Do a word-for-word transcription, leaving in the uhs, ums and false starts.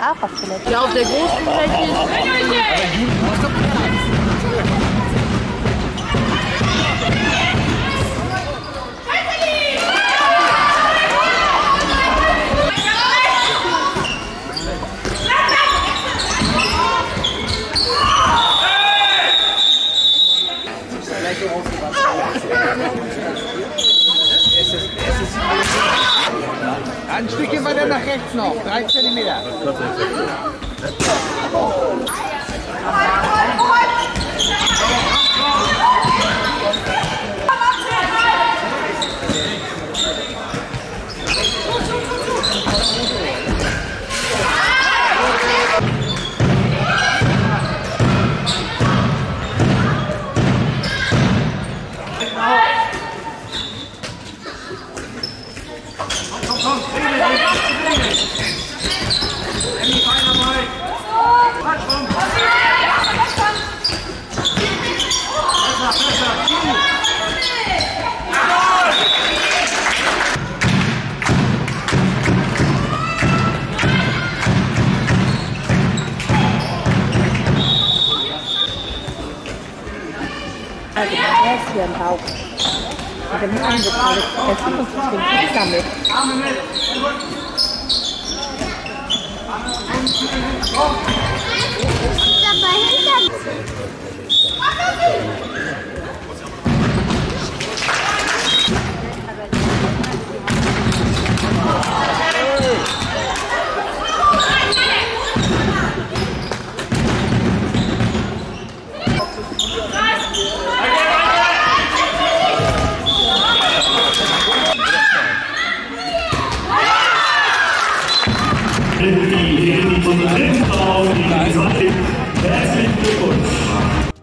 auch auf Toilette. Ja, auf der großen Fläche. Ein Stückchen weiter nach rechts noch, drei Zentimeter. Also er ist hier im Bauch. Und dann machen wir alles essen und trinken damit. Dabei hinter. Die von der dritten Frau, die herzlichen Glückwunsch.